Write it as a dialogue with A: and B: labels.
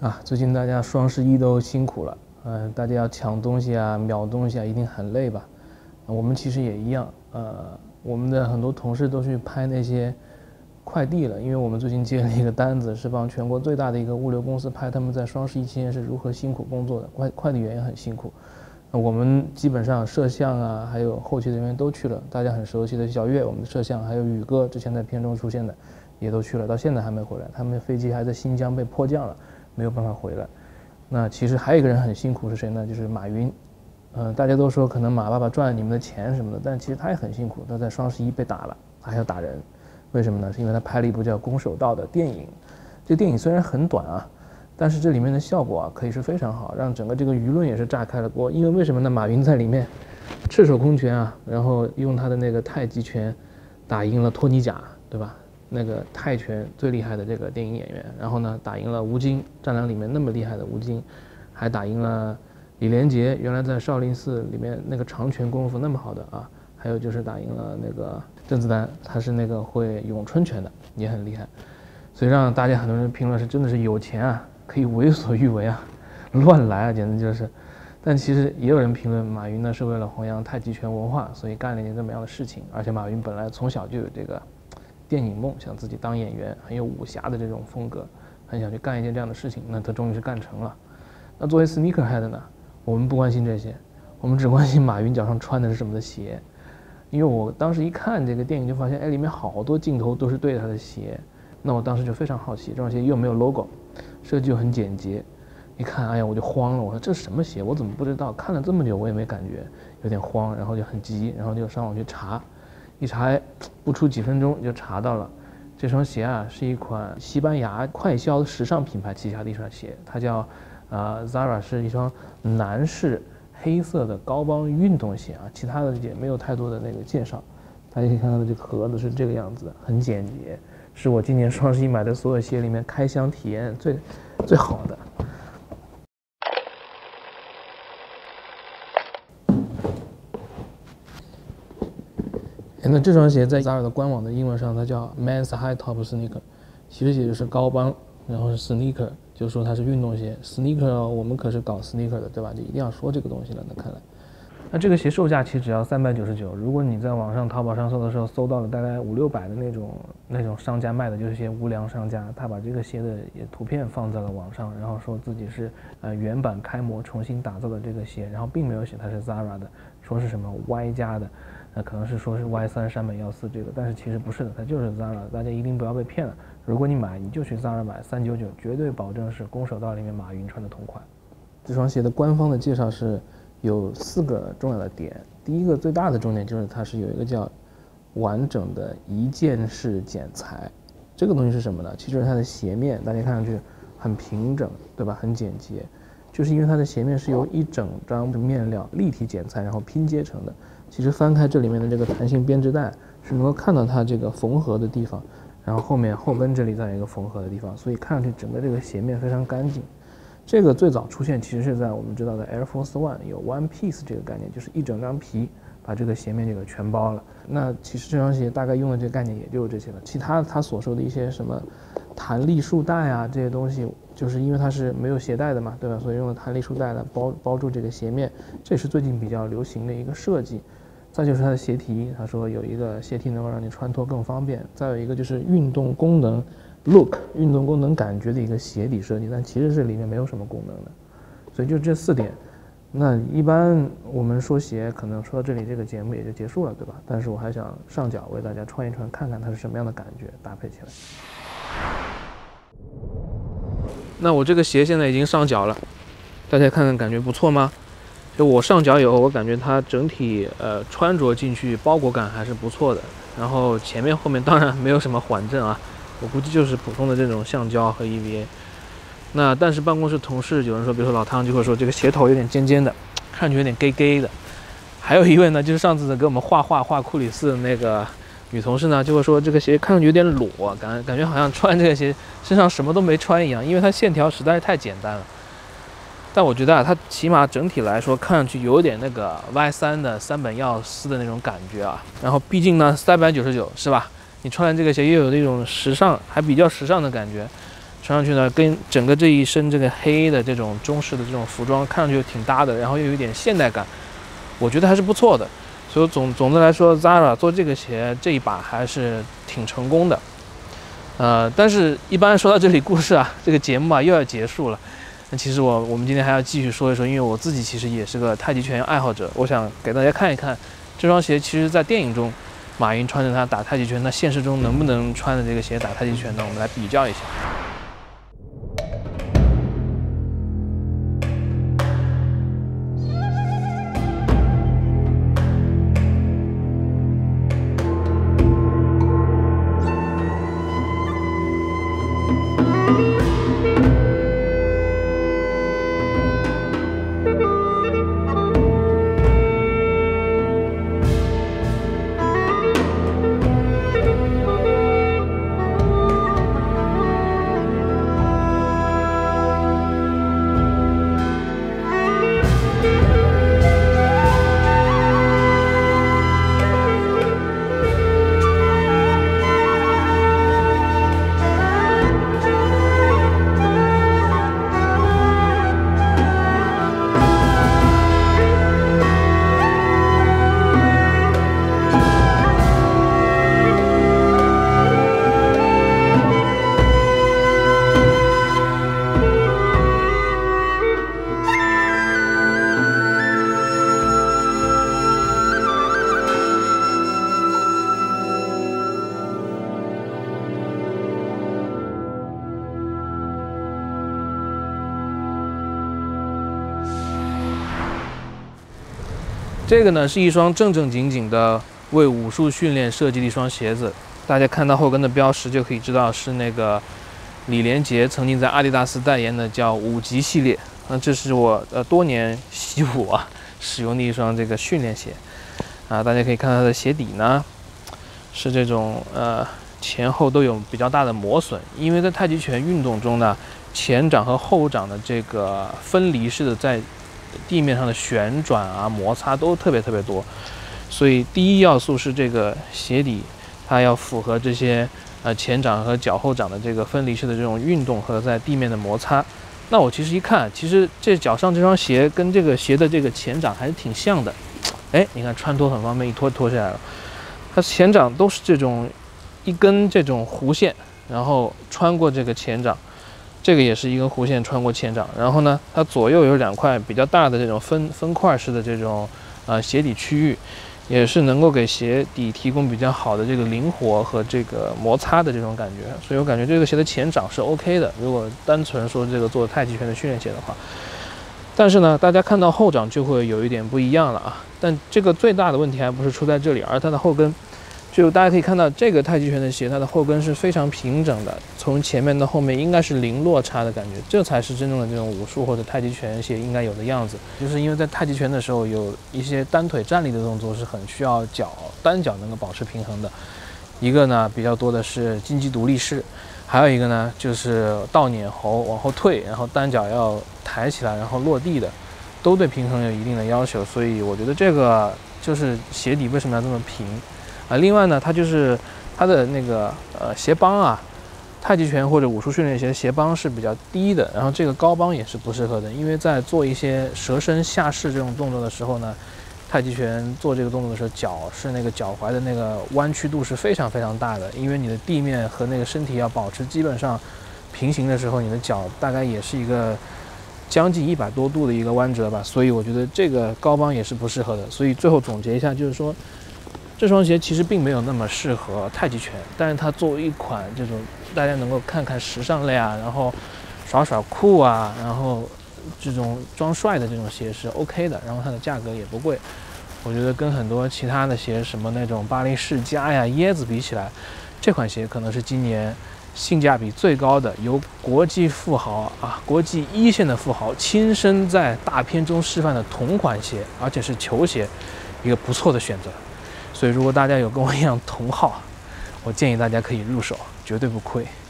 A: 啊，最近大家双11都辛苦了，大家要抢东西啊、秒东西啊，一定很累吧？我们其实也一样，我们的很多同事都去拍那些快递了，因为我们最近接了一个单子，是帮全国最大的一个物流公司拍他们在双11期间是如何辛苦工作的，快递员也很辛苦。我们基本上摄像啊，还有后期人员都去了，大家很熟悉的小月，我们的摄像，还有宇哥之前在片中出现的，也都去了，到现在还没回来，他们的飞机还在新疆被迫降了。没有办法回来。那其实还有一个人很辛苦是谁呢？就是马云。大家都说可能马爸爸赚了你们的钱什么的，但其实他也很辛苦。他在双11被打了，他还要打人。为什么呢？是因为他拍了一部叫《攻守道》的电影。这电影虽然很短啊，但是这里面的效果啊可以是非常好，让整个这个舆论也是炸开了锅。因为为什么呢？马云在里面赤手空拳啊，然后用他的那个太极拳打赢了托尼贾，对吧？那个泰拳最厉害的这个电影演员，然后呢打赢了吴京，战狼里面那么厉害的吴京，还打赢了李连杰，原来在少林寺里面那个长拳功夫那么好的啊，还有就是打赢了那个甄子丹，他是那个会咏春拳的，也很厉害，所以让大家很多人评论是真的是有钱啊，可以为所欲为啊，乱来啊，简直就是。但其实也有人评论马云呢是为了弘扬太极拳文化，所以干了一件这么样的事情，而且马云本来从小就有这个电影梦，想自己当演员，很有武侠的这种风格，很想去干一件这样的事情，那他终于是干成了。那作为 sneakerhead 呢，我们不关心这些，我们只关心马云脚上穿的是什么的鞋。因为我当时一看这个电影就发现，里面好多镜头都是对他的鞋，那我当时就非常好奇，这双鞋又没有 logo， 设计又很简洁，一看，哎呀，我就慌了，我说这是什么鞋？我怎么不知道？看了这么久我也没感觉，有点慌，然后就很急，然后就上网去查。一查，不出几分钟就查到了，这双鞋啊是一款西班牙快消时尚品牌旗下的一双鞋，它叫Zara， 是一双男士黑色的高帮运动鞋啊，其他的也没有太多的那个介绍。大家可以看到的这个盒子是这个样子的，很简洁，是我今年双11买的所有鞋里面开箱体验最好的。那这双鞋在 Zara 的官网的英文上，它叫 Men's High Top Sneaker， 其实也就是高帮，然后是 Sneaker， 就说它是运动鞋。Sneaker 我们可是搞 Sneaker 的，对吧？就一定要说这个东西了。那看来，那这个鞋售价其实只要399，如果你在网上淘宝上搜的时候，搜到了大概500-600的那种商家卖的，就是一些无良商家，他把这个鞋的图片放在了网上，然后说自己是原版开模重新打造的这个鞋，然后并没有写它是 Zara 的，说是什么 Y 加的。可能是说是 Y3山本耀司这个，但是其实不是的，它就是 Zara， 大家一定不要被骗了。如果你买，你就去 Zara 买399，绝对保证是攻守道里面马云穿的同款。这双鞋的官方的介绍是有4个重要的点，第一个最大的重点就是它是有一个叫完整的一件式剪裁，这个东西是什么呢？其实就是它的鞋面，大家看上去很平整，对吧？很简洁，就是因为它的鞋面是由一整张的面料立体剪裁然后拼接成的。其实翻开这里面的这个弹性编织带是能够看到它这个缝合的地方，然后后面后跟这里再有一个缝合的地方，所以看上去整个这个鞋面非常干净。这个最早出现其实是在我们知道的 Air Force One 有 One Piece 这个概念，就是一整张皮把这个鞋面这个全包了。那其实这双鞋大概用的这个概念也就是这些了，其他它所说的一些什么弹力束带啊这些东西，就是因为它是没有鞋带的嘛，对吧？所以用了弹力束带来包住这个鞋面，这是最近比较流行的一个设计。再就是它的鞋提，他说有一个鞋提能够让你穿脱更方便，再有一个就是运动功能 look 运动功能感觉的一个鞋底设计，但其实是里面没有什么功能的，所以就这4点。那一般我们说鞋可能说到这里这个节目也就结束了，对吧？但是我还想上脚为大家穿一穿，看看它是什么样的感觉，搭配起来。那我这个鞋现在已经上脚了，大家看看感觉不错吗？就我上脚以后，我感觉它整体穿着进去包裹感还是不错的。然后前面后面当然没有什么缓震啊，我估计就是普通的这种橡胶和 EVA。那但是办公室同事有人说，比如说老汤就会说这个鞋头有点尖尖的，看上去有点 gay 的。还有一位呢，就是上次给我们画库里斯的那个女同事呢，就会说这个鞋看上去有点裸，感觉好像穿这个鞋身上什么都没穿一样，因为它线条实在是太简单了。但我觉得啊，它起码整体来说看上去有点那个 Y3的山本耀司的那种感觉啊。然后毕竟呢，399是吧？你穿了这个鞋又有那种时尚，还比较时尚的感觉。 穿上去呢，跟整个这一身这个黑的这种中式的这种服装看上去挺搭的，然后又有一点现代感，我觉得还是不错的。所以总的来说 ，Zara 做这个鞋这一把还是挺成功的。但是一般说到这里，故事啊，这个节目啊又要结束了。那其实我们今天还要继续说一说，因为我自己其实也是个太极拳爱好者，我想给大家看一看这双鞋，其实在电影中，马云穿着它打太极拳，那现实中能不能穿着这个鞋打太极拳呢？我们来比较一下。这个呢是一双正正经经的为武术训练设计的一双鞋子，大家看到后跟的标识就可以知道是那个李连杰曾经在阿迪达斯代言的叫5级系列。那这是我多年习武啊使用的一双这个训练鞋啊，大家可以看到它的鞋底呢是这种前后都有比较大的磨损，因为在太极拳运动中呢，前掌和后掌的这个分离式的在地面上的旋转啊、摩擦都特别多，所以第一要素是这个鞋底，它要符合这些前掌和脚后掌的这个分离式的这种运动和在地面的摩擦。那我其实一看，其实这脚上这双鞋跟这个鞋的这个前掌还是挺像的。哎，你看穿脱很方便，一脱下来了。它前掌都是这种一根这种弧线，然后穿过这个前掌。这个也是一根弧线穿过前掌，然后呢，它左右有2块比较大的这种分块式的这种鞋底区域，也是能够给鞋底提供比较好的这个灵活和这个摩擦的这种感觉，所以我感觉这个鞋的前掌是 OK 的。如果单纯说这个做太极拳的训练鞋的话，但是呢，大家看到后掌就会有一点不一样了啊。但这个最大的问题还不是出在这里，而它的后跟。就大家可以看到，这个太极拳的鞋，它的后跟是非常平整的，从前面到后面应该是零落差的感觉，这才是真正的这种武术或者太极拳鞋应该有的样子。就是因为在太极拳的时候，有一些单腿站立的动作是很需要单脚能够保持平衡的。一个呢比较多的是金鸡独立式，还有一个呢就是倒撵猴往后退，然后单脚要抬起来，然后落地的，都对平衡有一定的要求。所以我觉得这个就是鞋底为什么要这么平。另外呢，它就是它的那个鞋帮啊，太极拳或者武术训练鞋的鞋帮是比较低的，然后这个高帮也是不适合的，因为在做一些蛇身下式这种动作的时候呢，太极拳做这个动作的时候，脚是那个脚踝的那个弯曲度是非常大的，因为你的地面和那个身体要保持基本上平行的时候，你的脚大概也是一个将近100多度的一个弯折吧，所以我觉得这个高帮也是不适合的。所以最后总结一下，就是说。这双鞋其实并没有那么适合太极拳，但是它作为一款这种大家能够看看时尚类啊，然后耍酷啊，然后这种装帅的这种鞋是 OK 的，然后它的价格也不贵。我觉得跟很多其他的鞋，什么那种巴黎世家呀、椰子比起来，这款鞋可能是今年性价比最高的，由国际富豪啊、国际1线的富豪亲身在大片中示范的同款鞋，而且是球鞋，一个不错的选择。所以，如果大家有跟我一样同好，我建议大家可以入手，绝对不亏。